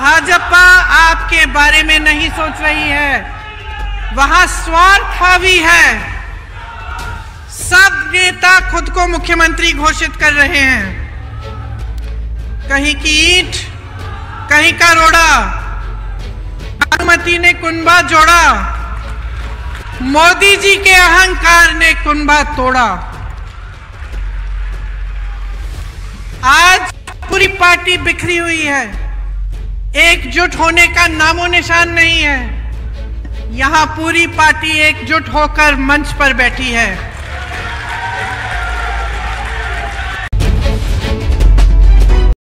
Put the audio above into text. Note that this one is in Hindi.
भाजपा आपके बारे में नहीं सोच रही है, वहां स्वार्थ हावी है। सब नेता खुद को मुख्यमंत्री घोषित कर रहे हैं। कहीं की ईंट, कहीं का रोड़ा, बागमती ने कुनबा जोड़ा, मोदी जी के अहंकार ने कुनबा तोड़ा। आज पूरी पार्टी बिखरी हुई है, एकजुट होने का नामो निशान नहीं है। यहां पूरी पार्टी एकजुट होकर मंच पर बैठी है।